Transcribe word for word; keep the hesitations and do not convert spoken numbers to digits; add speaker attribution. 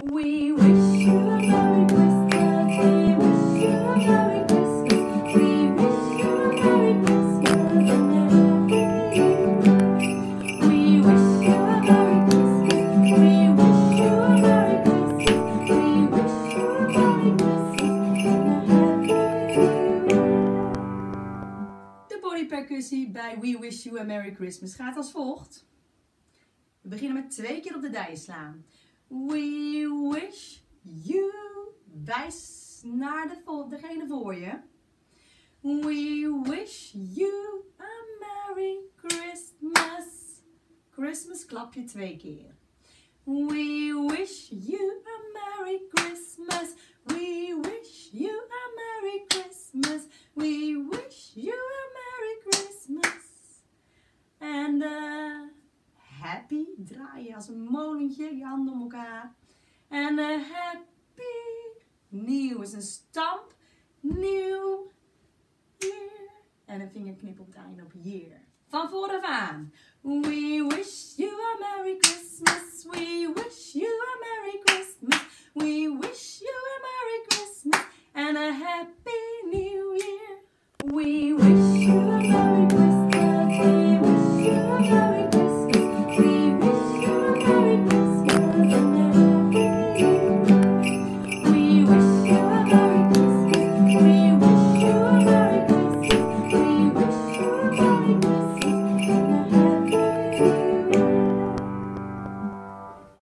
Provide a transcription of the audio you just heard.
Speaker 1: We wish you a Merry Christmas. We wish you a Merry Christmas. We wish you a Merry Christmas and a Happy New Year. We wish you a Merry Christmas. We wish you a Merry Christmas. We wish you a Merry Christmas and a Happy New Year. De bodypercussie bij We Wish You a Merry Christmas gaat als volgt. We beginnen met twee keer op de dijen slaan. We wish you, wijs naar de vol, degene voor je. We wish you a Merry Christmas. Christmas klap je twee keer. We wish you a Merry Christmas. We wish you a Merry Christmas. We wish you a Merry Christmas. And uh, happy, draai je als een molentje, je handen om elkaar. En een happy, nieuw is een stamp, nieuw, year. En een vingerknip op het einde op year. Van vooraf aan. We wish you a Merry Christmas. We wish you a Merry Christmas. We wish you a Merry Christmas. And a happy new year. We